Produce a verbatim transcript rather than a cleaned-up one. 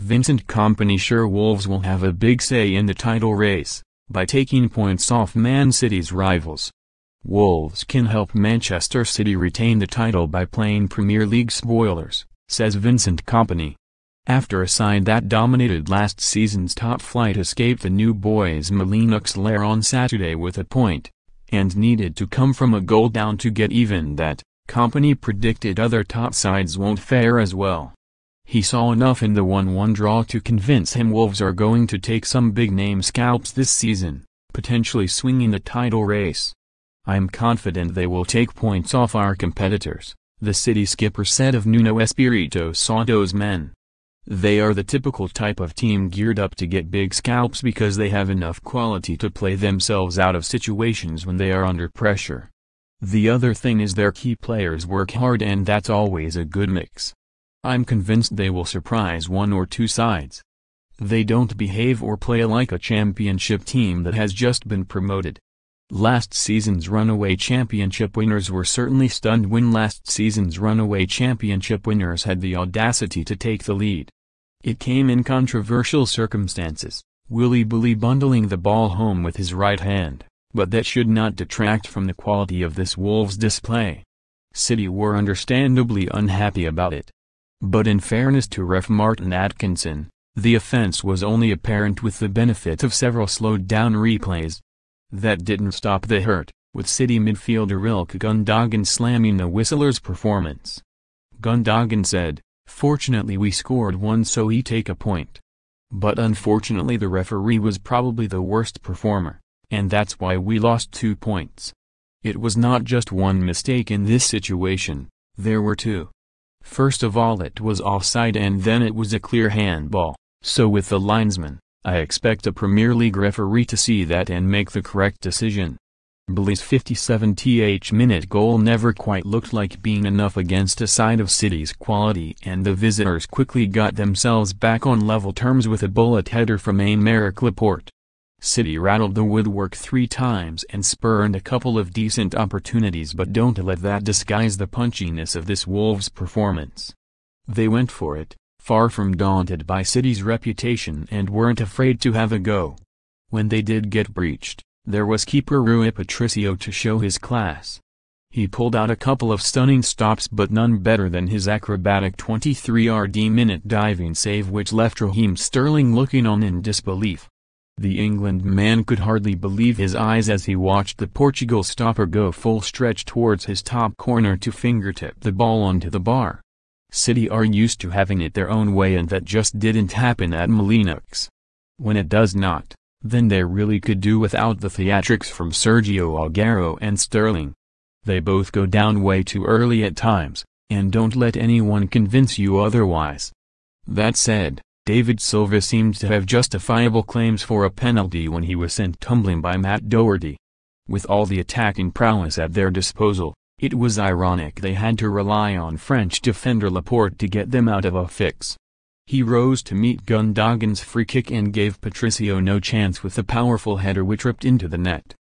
Vincent Kompany sure Wolves will have a big say in the title race, by taking points off Man City's rivals. Wolves can help Manchester City retain the title by playing Premier League spoilers, says Vincent Kompany. After a side that dominated last season's top flight escaped the new boys Molineux lair on Saturday with a point, and needed to come from a goal down to get even, that Kompany predicted other top sides won't fare as well. He saw enough in the one one draw to convince him Wolves are going to take some big-name scalps this season, potentially swinging the title race. "I'm confident they will take points off our competitors," the City skipper said of Nuno Espirito Santo's men. "They are the typical type of team geared up to get big scalps because they have enough quality to play themselves out of situations when they are under pressure. The other thing is their key players work hard, and that's always a good mix. I'm convinced they will surprise one or two sides. They don't behave or play like a championship team that has just been promoted." Last season's runaway championship winners were certainly stunned when last season's runaway championship winners had the audacity to take the lead. It came in controversial circumstances, Willy Bully bundling the ball home with his right hand, but that should not detract from the quality of this Wolves display. City were understandably unhappy about it. But in fairness to ref Martin Atkinson, the offense was only apparent with the benefit of several slowed-down replays. That didn't stop the hurt, with City midfielder Ilkay Gundogan slamming the Whistlers' performance. Gundogan said, "Fortunately we scored one, so we take a point. But unfortunately the referee was probably the worst performer, and that's why we lost two points. It was not just one mistake in this situation, there were two. First of all, it was offside, and then it was a clear handball, so with the linesman, I expect a Premier League referee to see that and make the correct decision." Bully's fifty-seventh minute goal never quite looked like being enough against a side of City's quality, and the visitors quickly got themselves back on level terms with a bullet header from Aymeric Laporte. City rattled the woodwork three times and spurned a couple of decent opportunities, but don't let that disguise the punchiness of this Wolves performance. They went for it, far from daunted by City's reputation, and weren't afraid to have a go. When they did get breached, there was keeper Rui Patricio to show his class. He pulled out a couple of stunning stops, but none better than his acrobatic twenty-three minute diving save, which left Raheem Sterling looking on in disbelief. The England man could hardly believe his eyes as he watched the Portugal stopper go full stretch towards his top corner to fingertip the ball onto the bar. City are used to having it their own way, and that just didn't happen at Molineux. When it does not, then they really could do without the theatrics from Sergio Aguero and Sterling. They both go down way too early at times, and don't let anyone convince you otherwise. That said, David Silva seemed to have justifiable claims for a penalty when he was sent tumbling by Matt Doherty. With all the attacking prowess at their disposal, it was ironic they had to rely on French defender Laporte to get them out of a fix. He rose to meet Gundogan's free kick and gave Patricio no chance with a powerful header which ripped into the net.